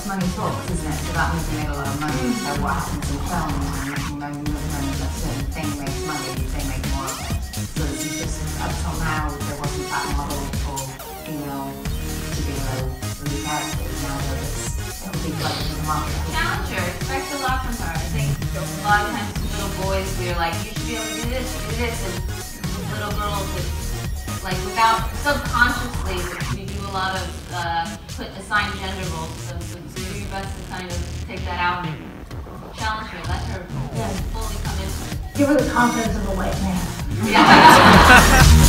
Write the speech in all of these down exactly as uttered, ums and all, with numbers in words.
money talks, isn't it? So that means they made a lot of money. So what happens in films, and when a certain thing makes money, they make more of it. So this is just, uh, somehow there wasn't that model for female superhero lead characters. Now there is, it'll be like in the market. Challenger, expect a lot from her. I think a lot of times little boys, we're like, you should be able to do this, do this, and little girls, it's like without, subconsciously, we do a lot of, uh, put assigned gender roles, so, so do your best to kind of take that out and challenge her, let her yeah. fully come into it. Give her the confidence of a white man. Yeah.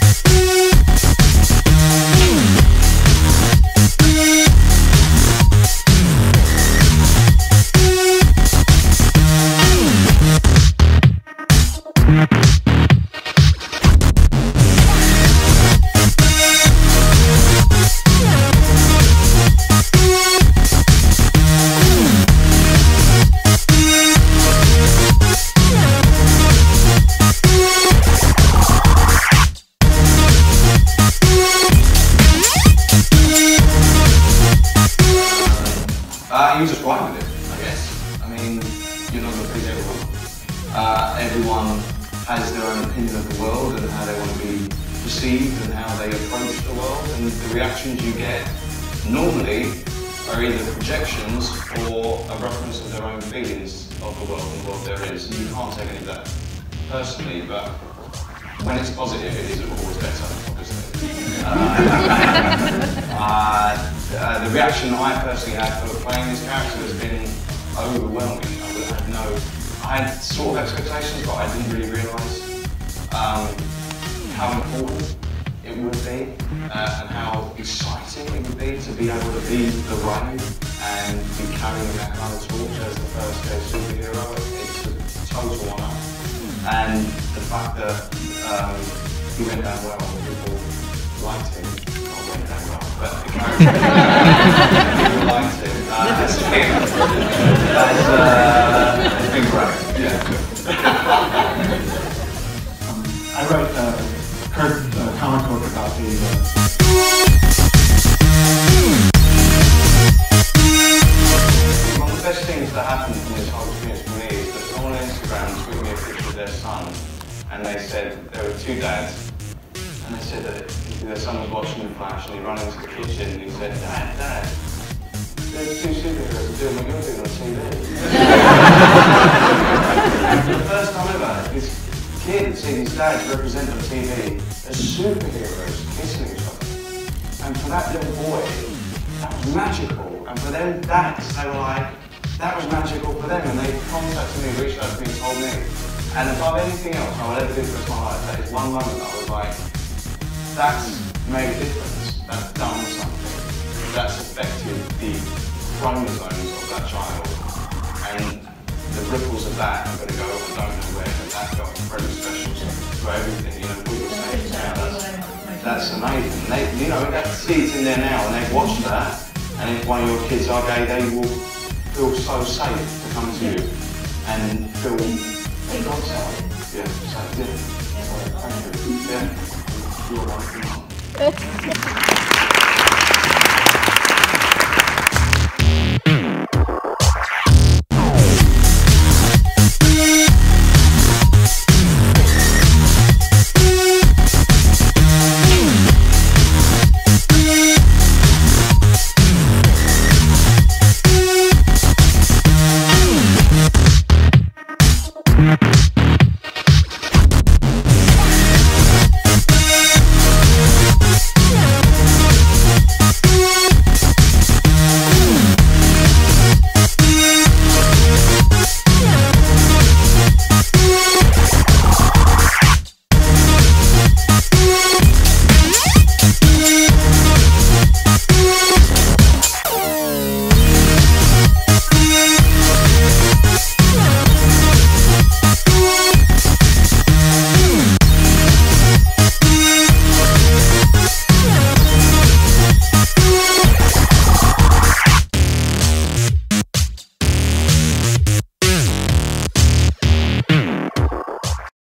Uh, you just ride with it, I guess. I mean, you're not going to please everyone. Uh, everyone has their own opinion of the world and how they want to be perceived and how they approach the world, and the reactions you get normally are either projections or a reference to their own feelings of the world and what there is. And you can't take any of that personally, but when it's positive, it is always better, obviously. uh, uh, Uh, the reaction I personally had for playing this character has been overwhelming. I had no, I had sort of expectations, but I didn't really realise um, how important it would be uh, and how exciting it would be to be able to be the Rain and be carrying that kind of torch as the first gay superhero. It's a total honour, and the fact that um, he went down well and people liked him. Went down well, but the character people liked him. Uh, that's been, that's, uh, that's been great. Yeah. um, I wrote a curtain uh, comic book about the. Uh... One of the best things that happened from this whole experience for me is that someone on Instagram tweeted me a picture of their son, and they said there were two dads. And they said that their son was watching The Flash and he ran into the kitchen and he said, Dad, Dad, there's two superheroes doing what you're doing on T V. For the first time ever, this kid had seen his dad represent on T V as superheroes kissing each other. And for that little boy, that was magical. And for them dads, they were like, that was magical for them. And they contacted me, reached out to me and told me. And above anything else I would ever do for the rest of my life, that is one moment that I was like, that's made a difference, that's done something, that's affected the chromosomes of that child, and the ripples of that are going to go, I don't know where, but that got incredibly special for everything, you know, what you're saying now, that's, that's amazing. They, you know, that seed's in there now, and they've watched that, and if one of your kids are gay, they will feel so safe to come to you, and feel, they got safe, yeah, safe, yeah, so, thank you, yeah. You're welcome.